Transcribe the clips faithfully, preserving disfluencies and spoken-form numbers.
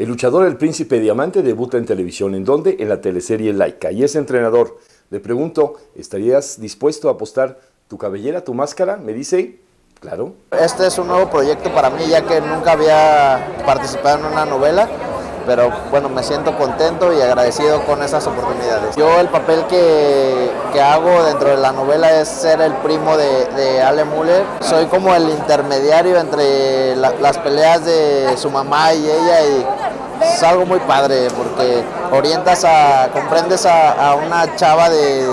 El luchador El Príncipe Diamante debuta en televisión. ¿En dónde? En la teleserie Laika. Y es entrenador. Le pregunto, ¿estarías dispuesto a apostar tu cabellera, tu máscara? Me dice, claro. Este es un nuevo proyecto para mí, ya que nunca había participado en una novela. Pero bueno, me siento contento y agradecido con esas oportunidades. Yo el papel que, que hago dentro de la novela es ser el primo de, de Ale Müller. Soy como el intermediario entre la, las peleas de su mamá y ella, y es algo muy padre porque orientas a, comprendes a, a una chava de,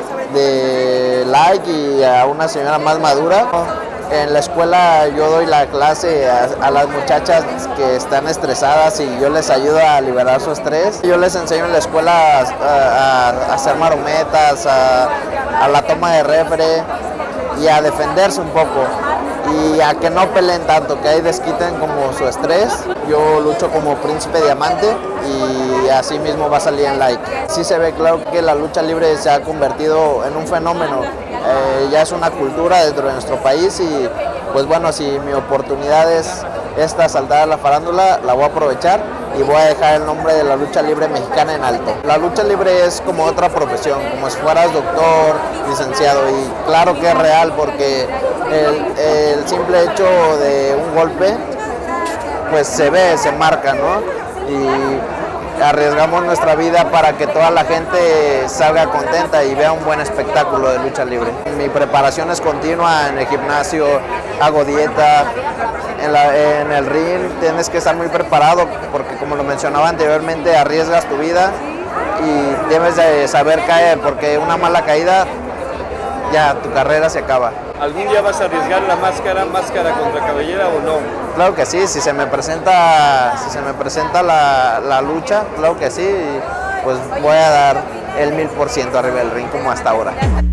de like y a una señora más madura. En la escuela yo doy la clase a, a las muchachas que están estresadas y yo les ayudo a liberar su estrés. Yo les enseño en la escuela a, a, a hacer marometas, a, a la toma de refre y a defenderse un poco y a que no peleen tanto, que ahí desquiten como su estrés. Yo lucho como Príncipe Diamante y así mismo va a salir en Laika. Sí se ve claro que la lucha libre se ha convertido en un fenómeno. Eh, ya es una cultura dentro de nuestro país y pues bueno, si mi oportunidad es esta, saltar a la farándula, la voy a aprovechar y voy a dejar el nombre de la lucha libre mexicana en alto. La lucha libre es como otra profesión, como si fueras doctor, licenciado, y claro que es real porque el, el simple hecho de un golpe pues se ve, se marca, ¿no? Y arriesgamos nuestra vida para que toda la gente salga contenta y vea un buen espectáculo de lucha libre. Mi preparación es continua en el gimnasio, hago dieta, en, la, en el ring tienes que estar muy preparado porque, como lo mencionaba anteriormente, arriesgas tu vida y debes de saber caer porque una mala caída, ya tu carrera se acaba. ¿Algún día vas a arriesgar la máscara, máscara contra cabellera o no? Claro que sí, si se me presenta, si se me presenta la, la lucha, claro que sí, pues voy a dar el mil por ciento arriba del ring como hasta ahora.